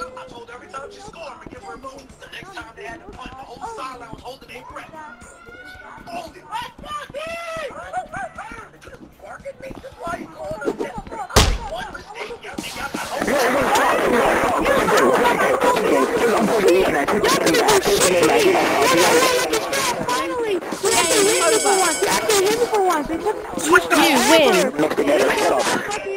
I told her every time she scored, I'm gonna give her a bonus. The next time they had to punt, the whole sideline was holding their breath. Hold it. Bark at me. That's why you called us desperate. I make one mistake. Y'all think y'all got hold Finally! Hit me for once! You win!